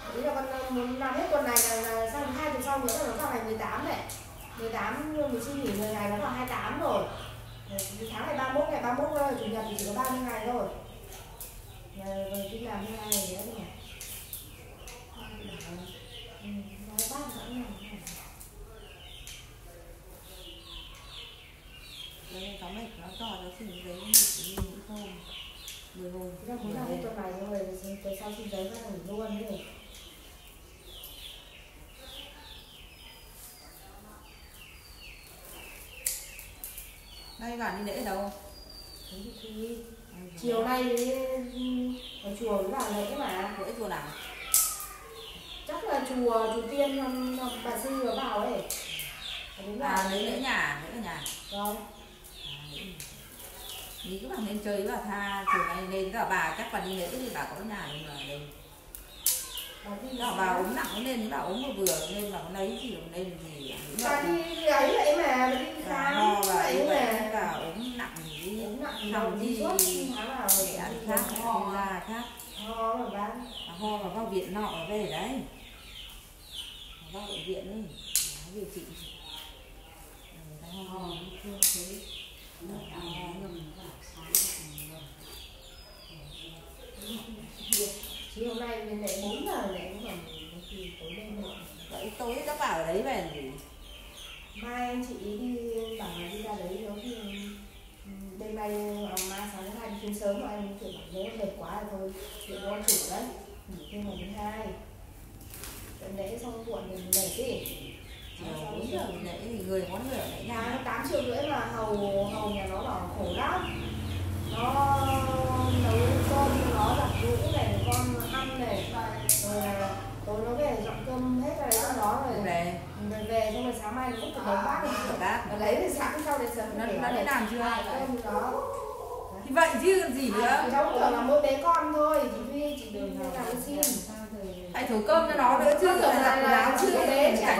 Ý là con muốn làm hết tuần này là sang 2 tuần sau nữa là nó vào ngày 18 này. 18 mình xin nghỉ 10 ngày nó vào 28 rồi. Tháng này 31 ngày 31 thôi, chủ nhật thì chỉ có 30 ngày thôi. Rồi đi làm 2 ngày nữa nhỉ. Nói bác sẵn này. Đây có mệt nó to nó xin giấy nghỉ hôm 10 hôm. Thế là muốn làm hết tuần này rồi, tới sau xin giấy ra nghỉ luôn đấy. Đây bạn đi lễ đâu? Thì chiều nay ở chùa với bà lễ mà. Lễ chùa nào? Chắc là chùa Tiên bà sư vừa vào ấy. Lấy lễ nhà, lễ ở nhà. Vâng. Nghĩ các bạn nên chơi với bà Tha, chiều nay lên cả bà chắc bà đi lễ thì bà có nhà nhưng mà lên. Bà ốm nặng lên, bà ốm vừa vừa lên bà có lấy gì còn lên gì. Bà đi ấy vậy mà, bà đi khám ho và vậy mà. bà ốm nặng gì, nằm đi suốt tháng nào để ăn khác, ho ra khác. Ho mà bán. Ho và vào viện nọ về đấy. Vào bệnh viện ấy, điều trị. Ho chưa thấy. Chiều nay mình lại 4 giờ lại cũng còn khi tối lên nữa. Vậy tối các bảo ở đấy về làm gì? Mai anh chị đi bảo là đi ra đấy nó thì đêm nay mai sáng thứ hai đi chuyến sớm mà anh kiểu bảo nếu mệt quá rồi thôi chuyện con chủ đấy nghỉ thêm ngày thứ hai. Tận lễ xong muộn mình mệt đi. 4 giờ lễ thì người có người ở lại nhà. 8 triệu rưỡi mà hầu nhà nó bảo khổ lắm. Nó nấu cơm, nó giặt rũ này, con ăn này, rồi tối nó về dọn cơm hết rồi cho nó rồi về xong rồi sáng mai nó cũng phải nấu bát đi. Lấy thì sáng sau đến sớm nó đi làm chưa? Cơm đó. Thì vậy chứ còn gì nữa. Cháu tưởng là mỗi bé con thôi, chỉ đừng làm xin. Hãy thấu cơm cho nó nữa chứ là giặt quần áo chứ. Bé trẻ